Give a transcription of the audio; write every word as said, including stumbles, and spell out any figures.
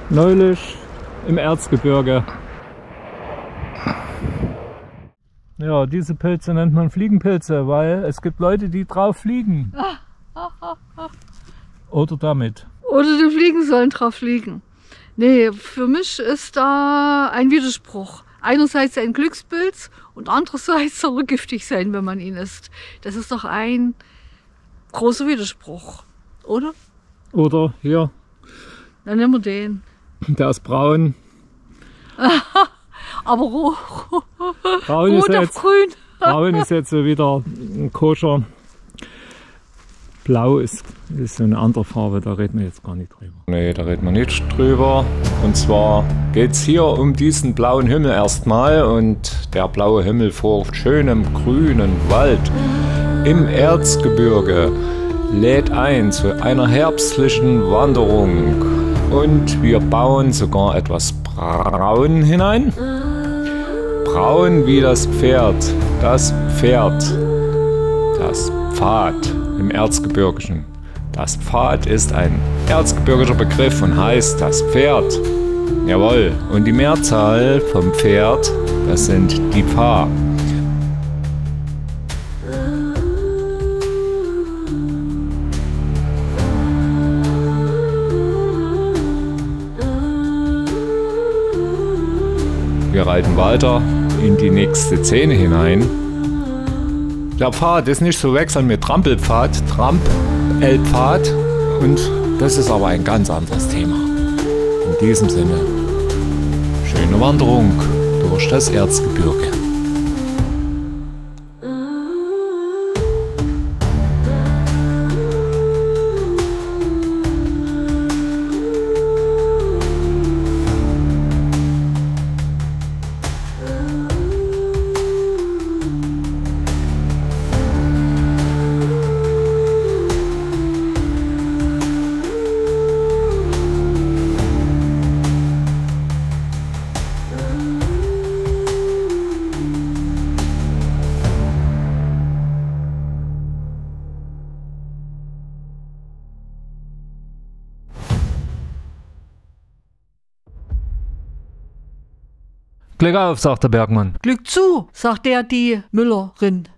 Neulich im Erzgebirge. Ja, diese Pilze nennt man Fliegenpilze, weil es gibt Leute, die drauf fliegen. Oder damit. Oder die Fliegen sollen drauf fliegen. Nee, für mich ist da ein Widerspruch. Einerseits ein Glückspilz und andererseits soll er giftig sein, wenn man ihn isst. Das ist doch ein großer Widerspruch, oder? Oder hier. Dann nehmen wir den. Der ist braun. Aber ro braun rot ist auf jetzt, grün. Braun ist jetzt wieder koscher. Blau ist, ist eine andere Farbe, da reden wir jetzt gar nicht drüber. Nee, da reden wir nicht drüber. Und zwar geht es hier um diesen blauen Himmel erstmal. Und der blaue Himmel vor schönem grünen Wald im Erzgebirge lädt ein zu einer herbstlichen Wanderung. Und wir bauen sogar etwas Braun hinein. Braun wie das Pferd. Das Pferd. Das Pfad im Erzgebirgischen. Das Pfad ist ein erzgebirgischer Begriff und heißt das Pferd. Jawohl. Und die Mehrzahl vom Pferd, das sind die Pfah. Wir reiten weiter in die nächste Szene hinein. Der Pfad ist nicht zu wechseln mit Trampelpfad, Trampelpfad, und das ist aber ein ganz anderes Thema. In diesem Sinne, schöne Wanderung durch das Erzgebirge. Glück auf, sagt der Bergmann. Glück zu, sagt der die Müllerin.